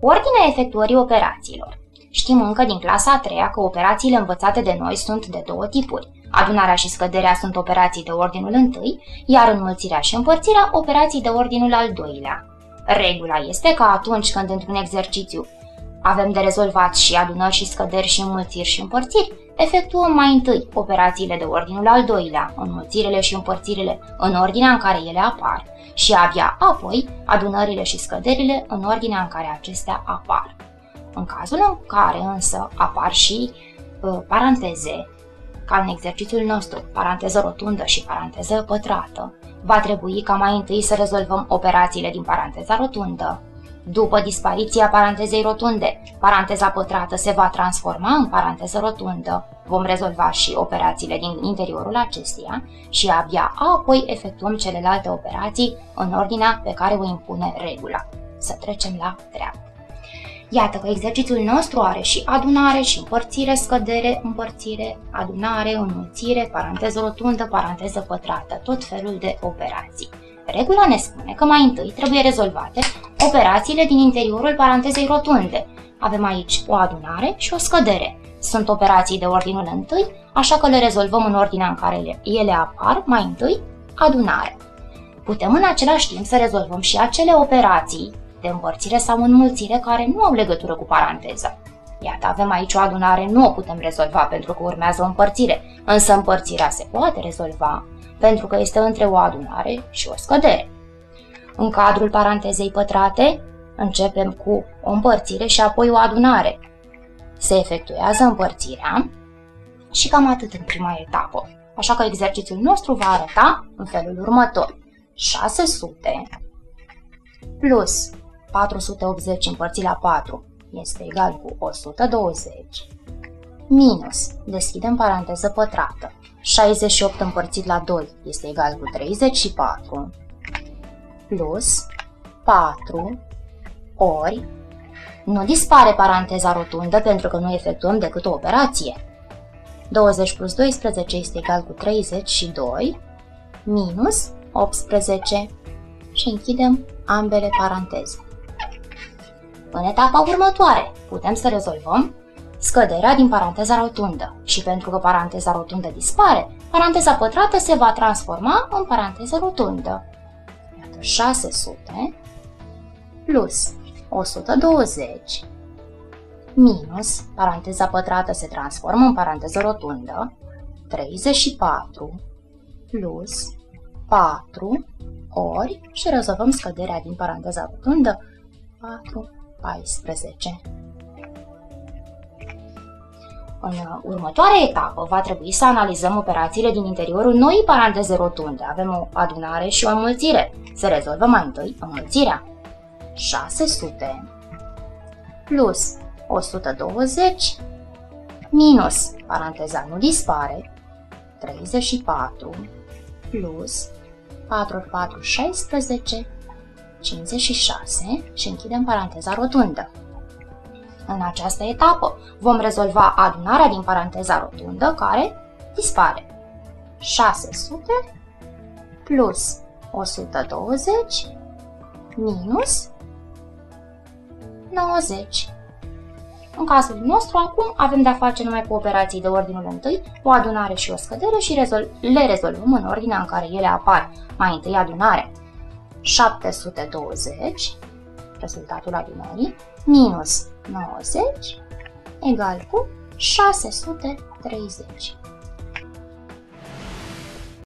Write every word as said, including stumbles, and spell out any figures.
Ordinea efectuării operațiilor. Știm încă din clasa a treia că operațiile învățate de noi sunt de două tipuri. Adunarea și scăderea sunt operații de ordinul întâi, iar înmulțirea și împărțirea operații de ordinul al doilea. Regula este că atunci când într-un exercițiu avem de rezolvat și adunări și scăderi și înmulțiri și împărțiri, efectuăm mai întâi operațiile de ordinul al doilea, înmulțirile și împărțirile în ordinea în care ele apar, și abia apoi adunările și scăderile în ordinea în care acestea apar. În cazul în care însă apar și uh, paranteze, ca în exercițiul nostru, paranteză rotundă și paranteză pătrată, va trebui ca mai întâi să rezolvăm operațiile din paranteza rotundă. După dispariția parantezei rotunde, paranteza pătrată se va transforma în paranteză rotundă. Vom rezolva și operațiile din interiorul acesteia și abia apoi efectuăm celelalte operații în ordinea pe care o impune regula. Să trecem la treabă. Iată că exercițiul nostru are și adunare și împărțire, scădere, împărțire, adunare, înmulțire, paranteză rotundă, paranteză pătrată, tot felul de operații. Regula ne spune că mai întâi trebuie rezolvate operațiile din interiorul parantezei rotunde. Avem aici o adunare și o scădere. Sunt operații de ordinul întâi, așa că le rezolvăm în ordinea în care ele apar, mai întâi adunare. Putem în același timp să rezolvăm și acele operații de împărțire sau înmulțire care nu au legătură cu paranteza. Iată, avem aici o adunare, nu o putem rezolva pentru că urmează o împărțire, însă împărțirea se poate rezolva pentru că este între o adunare și o scădere. În cadrul parantezei pătrate, începem cu o împărțire și apoi o adunare. Se efectuează împărțirea și cam atât în prima etapă. Așa că exercițiul nostru va arăta în felul următor. șase sute plus patru sute optzeci împărțit la patru este egal cu o sută douăzeci minus, deschidem paranteză pătrată, șaizeci și opt împărțit la doi este egal cu treizeci și patru plus patru ori, nu dispare paranteza rotundă pentru că nu efectuăm decât o operație. douăzeci plus doisprezece este egal cu treizeci și doi minus optsprezece și închidem ambele paranteze. În etapa următoare putem să rezolvăm scăderea din paranteza rotundă și pentru că paranteza rotundă dispare, paranteza pătrată se va transforma în paranteză rotundă. Iată, șase sute plus o sută douăzeci minus, paranteza pătrată se transformă în paranteză rotundă, treizeci și patru plus patru ori și rezolvăm scăderea din paranteza rotundă, patru, paisprezece. În următoarea etapă va trebui să analizăm operațiile din interiorul noii paranteze rotunde. Avem o adunare și o înmulțire. Se rezolvă mai întâi înmulțirea. șase sute plus o sută douăzeci minus, paranteza nu dispare, treizeci și patru plus patru ori patru, șaisprezece, cincizeci și șase și închidem paranteza rotundă. În această etapă vom rezolva adunarea din paranteza rotundă care dispare. șase sute plus o sută douăzeci minus nouăzeci. În cazul nostru acum avem de-a face numai cu operații de ordinul întâi, o adunare și o scădere și rezol le rezolvăm în ordinea în care ele apar. Mai întâi adunare. șapte sute douăzeci, rezultatul adunării, minus nouăzeci, egal cu șase sute treizeci.